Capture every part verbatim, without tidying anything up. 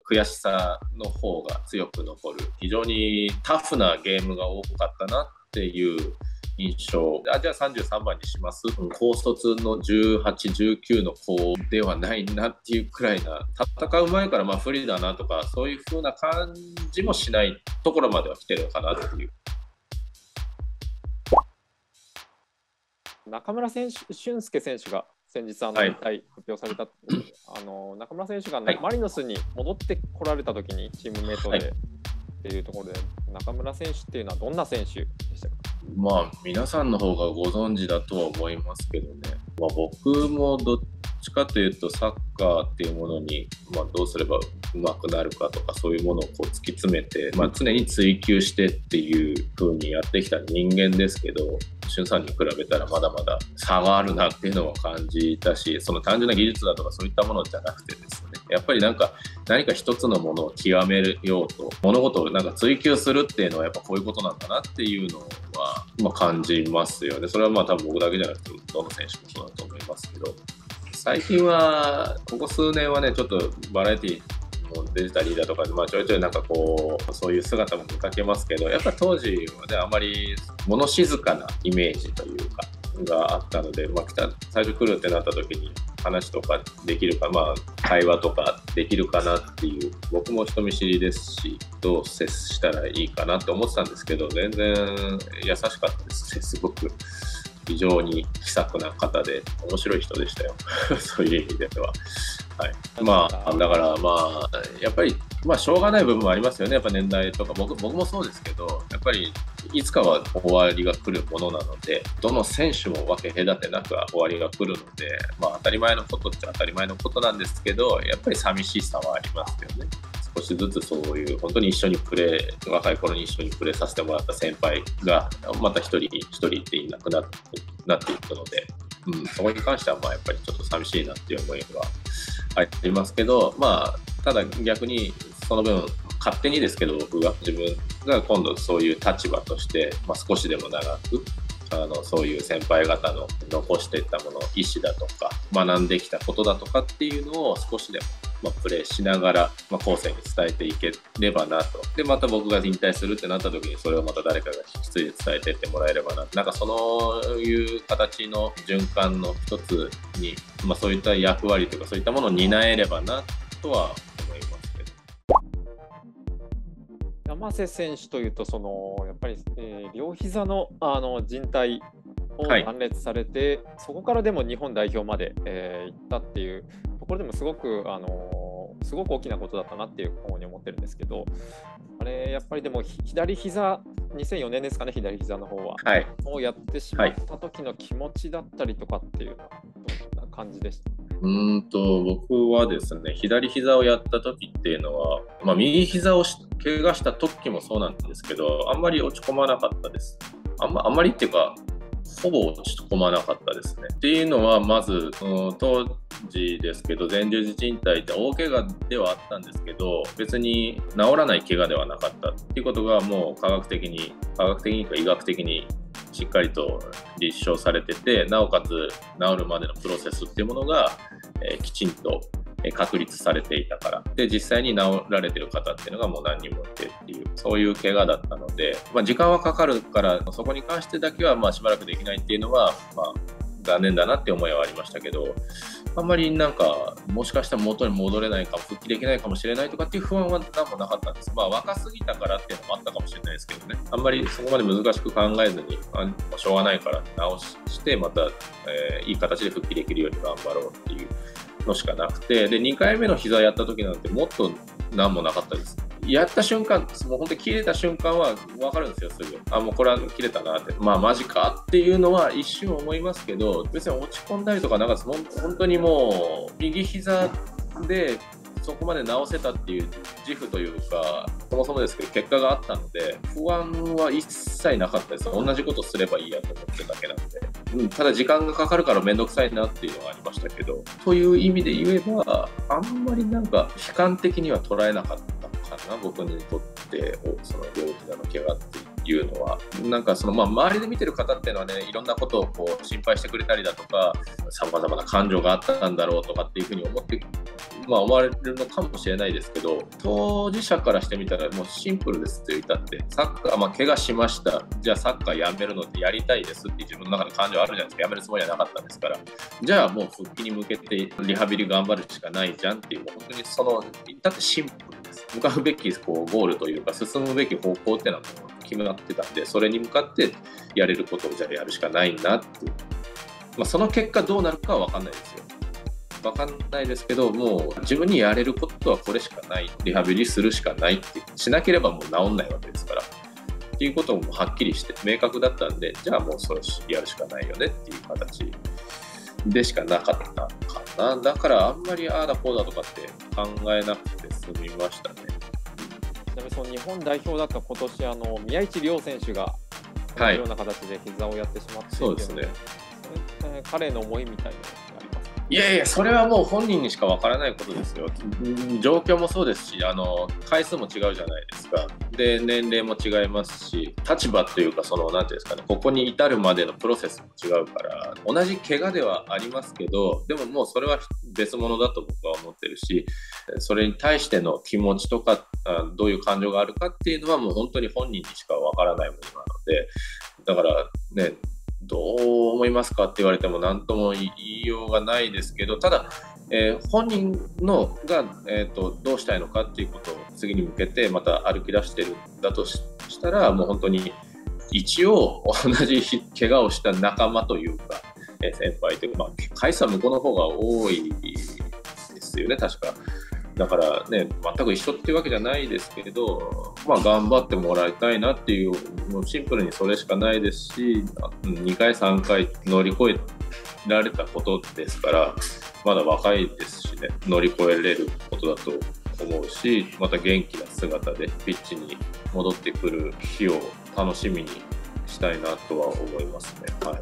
悔しさの方が強く残る、非常にタフなゲームが多かったなっていう印象。あ、じゃあさんじゅうさんばんにします。高卒のじゅうはち、じゅうきゅうの子ではないなっていうくらいな、戦う前からまあ不利だなとか、そういう風な感じもしないところまでは来てるのかなっていう。 中村選手、俊介選手が先日あの引退発表された、はい、あの中村選手が、ね、はい、マリノスに戻ってこられたときにチームメイトで、はい、っていうところで、中村選手っていうのはどんな選手でしたか？ まあ皆さんの方がご存知だとは思いますけどね、まあ、僕もどっちかというとサッカーっていうものに、まあ、どうすれば上手くなるかとかそういうものをこう突き詰めて、まあ、常に追求してっていう風にやってきた人間ですけど、俊さんに比べたらまだまだ差があるなっていうのは感じたし、その単純な技術だとかそういったものじゃなくてですね、やっぱりなんか何か一つのものを極めようと物事をなんか追求するっていうのはやっぱこういうことなんだなっていうのは、まあ、感じますよね。それはまあ多分僕だけじゃなくてどの選手もそうだと思いますけど、最近はここ数年はねちょっとバラエティもうデジタルリーダーとかで、まあ、ちょいちょいなんかこうそういう姿も見かけますけど、やっぱ当時はねあまり物静かなイメージというかがあったので、まあ、来た最初来るってなった時に話とかできるか、まあ、会話とかできるかなっていう、僕も人見知りですしどう接したらいいかなって思ってたんですけど、全然優しかったですね。すごく非常に気さくな方で面白い人でしたよそういう意味では。はい、まあだからまあやっぱりまあしょうがない部分もありますよね。やっぱ年代とか 僕, 僕もそうですけど、やっぱりいつかは終わりが来るものなので、どの選手も分け隔てなく終わりが来るので、まあ当たり前のことっちゃ当たり前のことなんですけど、やっぱり寂しさはありますよね。少しずつそういう本当に一緒にプレー、若い頃に一緒にプレーさせてもらった先輩がまた一人一人っていなくなってなっていくので、うん、そこに関してはまあやっぱりちょっと寂しいなっていう思いはありますけど、まあただ逆にその分勝手にですけど、僕が自分が今度そういう立場として、まあ、少しでも長くあのそういう先輩方の残していったもの、意思だとか学んできたことだとかっていうのを少しでも、まあ、プレーしながら、まあ、後世に伝えていければなと。でまた僕が引退するってなった時にそれをまた誰かが引き継いで伝えていってもらえればな、なんかそういう形の循環の一つに、まあ、そういった役割とかそういったものを担えればなとは思いますけど。 山瀬選手というとそのやっぱり、えー、両膝のあの靭帯を断裂されて、はい、そこからでも日本代表まで、えー、行ったっていうところでもすごく、あのー、すごく大きなことだったなっていうふうに思ってるんですけど、あれやっぱりでも左膝にせんよねんですかね、左膝の方は、はい、をやってしまった時の気持ちだったりとかっていうのはどんな感じでした？ うーんと僕はですね、左膝をやった時っていうのは、まあ、右膝を怪我した時もそうなんですけど、あんまり落ち込まなかったです。あんま、あんまりっていうかほぼ落ち込まなかったですね。っていうのはまず、うん、当時ですけど前十字靭帯って大怪我ではあったんですけど、別に治らない怪我ではなかったっていうことがもう科学的に科学的にとか医学的にしっかりと立証されてて、なおかつ治るまでのプロセスっていうものが、えー、きちんと確立されていたからで、実際に治られてる方っていうのがもう何人もいてっていう、そういう怪我だったので、まあ、時間はかかるからそこに関してだけはまあしばらくできないっていうのは、まあ、残念だなって思いはありましたけど、あんまりなんかもしかしたら元に戻れないかも、復帰できないかもしれないとかっていう不安は何もなかったんです。まあ若すぎたからっていうのもあったかもしれないですけどね、あんまりそこまで難しく考えずに、あしょうがないから直してまた、えー、いい形で復帰できるように頑張ろうっていうのしかなくて、でにかいめの膝やった時なんてもっと何もなかったです。やった瞬間、もう本当に切れた瞬間は分かるんですよ、すぐ。あ、もうこれは切れたなって、まあマジかっていうのは一瞬思いますけど、別に落ち込んだりとかなんか本当にもう右膝でそこまで治せたっていう自負というか、そもそもですけど結果があったので不安は一切なかったです。同じことすればいいやと思ってるだけなので、うん、ただ時間がかかるから面倒くさいなっていうのがありましたけど、という意味で言えばあんまりなんか悲観的には捉えなかったかな、僕にとってその両膝の怪我っていうのは、なんかそのまあ周りで見てる方っていうのはね、いろんなことをこう心配してくれたりだとか、さまざまな感情があったんだろうとかっていうふうに思って、まあ、思われるのかもしれないですけど、当事者からしてみたらもうシンプルですと言ったって、サッカー、まあ、怪我しました、じゃあサッカーやめるのってやりたいですって自分の中の感情あるじゃないですか。やめるつもりはなかったんですから、じゃあもう復帰に向けてリハビリ頑張るしかないじゃんっていう、もう本当にその言ったってシンプルです。向かうべきこうゴールというか進むべき方向っていうのはもう決まってたんで、それに向かってやれることをじゃあやるしかないなっていう、まあ、その結果どうなるかは分かんないですよ。分かんないですけど、もう自分にやれることはこれしかない、リハビリするしかないってしなければもう治んないわけですからっていうこともはっきりして明確だったんで、じゃあもうそれやるしかないよねっていう形でしかなかったかな。だからあんまりああだこうだとかって考えなくて済みましたね。 ちなみにその日本代表だった今年、あの宮市亮選手がこのような形で膝をやってしまって、はい、 そうですね。 それって彼の思いみたいなのがありますか？ いやいや、それはもう本人にしかわからないことですよ。状況もそうですし、あの回数も違うじゃないですか。で、年齢も違いますし、立場というか、そのなんていうんですかね、ここに至るまでのプロセスも違うから、同じ怪我ではありますけど、でももうそれは別物だと僕は思ってるし、それに対しての気持ちとか、どういう感情があるかっていうのはもう本当に本人にしかわからないものなので、だからね、どう思いますかって言われても何とも言いようがないですけど、ただ、えー、本人のが、えーと、どうしたいのかっていうことを次に向けてまた歩き出してるんだとしたら、もう本当に一応同じ怪我をした仲間というか、えー、先輩というか、まあ、回数は向こうの方が多いですよね、確か。だからね、全く一緒っていうわけじゃないですけど、まあ、頑張ってもらいたいなっていう、もうシンプルにそれしかないですし、にかいさんかい乗り越えられたことですから、まだ若いですしね、乗り越えれることだと思うし、また元気な姿でピッチに戻ってくる日を楽しみにしたいなとは思いますね。はい。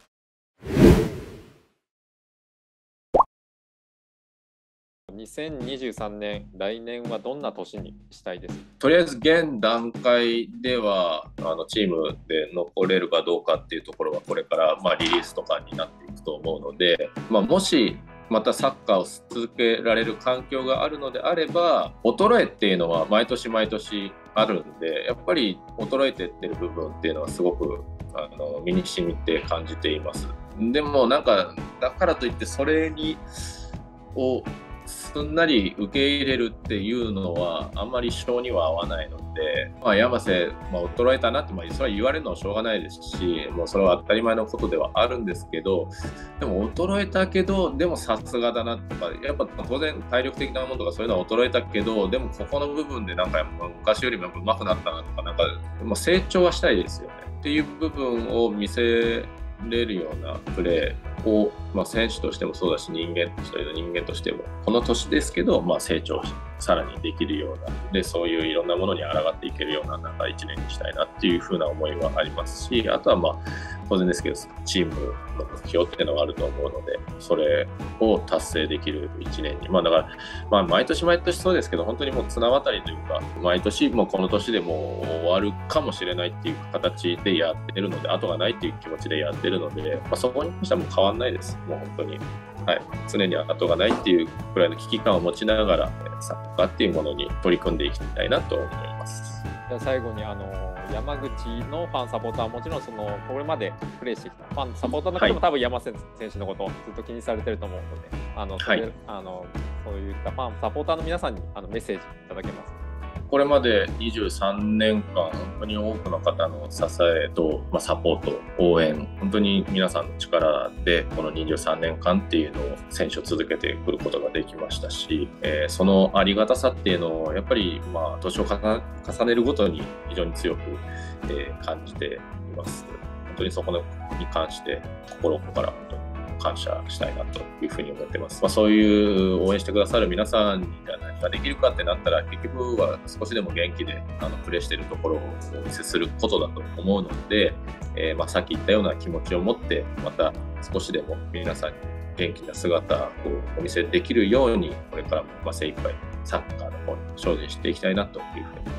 にせんにじゅうさんねん、来年はどんな年にしたいですか？ とりあえず現段階ではあのチームで残れるかどうかっていうところはこれから、まあ、リリースとかになっていくと思うので、まあ、もしまたサッカーを続けられる環境があるのであれば、衰えっていうのは毎年毎年あるんで、やっぱり衰えてってる部分っていうのはすごくあの身に染みて感じています。でもなんかだからといってそれにをすんなり受け入れるっていうのはあんまり性には合わないので、まあ、山瀬、まあ、衰えたなって、まあ、それは言われるのはしょうがないですし、もうそれは当たり前のことではあるんですけど、でも衰えたけどでもさすがだなとか、やっぱ当然体力的なものとかそういうのは衰えたけど、でもここの部分でなんか昔よりも上手くなったなとか、なんか、まあ、成長はしたいですよねっていう部分を見せれるようなプレーを、まあ、選手としてもそうだし、人間一人の人間としてもこの年ですけど、まあ、成長さらにできるようなで、そういういろんなものに抗っていけるようななんかいちねんにしたいなっていう風な思いはありますし、あとはまあ当然ですけどチームの目標っていうのがあると思うので、それを達成できるいちねんに、まあだから、まあ、毎年毎年そうですけど、本当にもう綱渡りというか、毎年もうこの年でもう終わるかもしれないっていう形でやってるので、後がないっていう気持ちでやってるので、まあ、そこに関してはもう変わんないです。もう本当に、はい、常に後がないっていうくらいの危機感を持ちながらサッカーっていうものに取り組んでいきたいなと思います。 じゃあ最後にあの山口のファンサポーターはもちろんそのこれまでプレーしてきたファンサポーターの方も多分山瀬選手のことをずっと気にされてると思うので、あのそれ、はい、あのそういったファンサポーターの皆さんにあのメッセージいただけますか？ これまでにじゅうさんねんかん本当に多くの方の支えと、まあ、サポート、応援、本当に皆さんの力でこのにじゅうさんねんかんっていうのを選手を続けてくることができましたし、えー、そのありがたさっていうのをやっぱりまあ年を重ねるごとに非常に強く、えー、感じています。本当にそこに関して心から本当に感謝したいなというふうに思ってます。まあ、そういう応援してくださる皆さんに何ができるかってなったら、結局は少しでも元気であのプレーしているところをお見せすることだと思うので、えー、まあさっき言ったような気持ちを持ってまた少しでも皆さんに元気な姿をお見せできるように、これからもまあ精一杯サッカーの方に精進していきたいなというふうに思っています。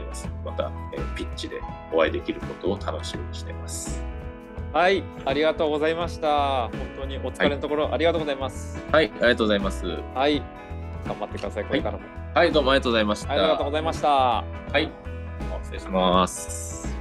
また、えー、ピッチでお会いできることを楽しみにしています。 はい、ありがとうございました。本当にお疲れのところ、はい、ありがとうございます。 はい、ありがとうございます。 はい、頑張ってください、これからも。 はい、はい、どうもありがとうございました。 ありがとうございました。 はい、失礼します。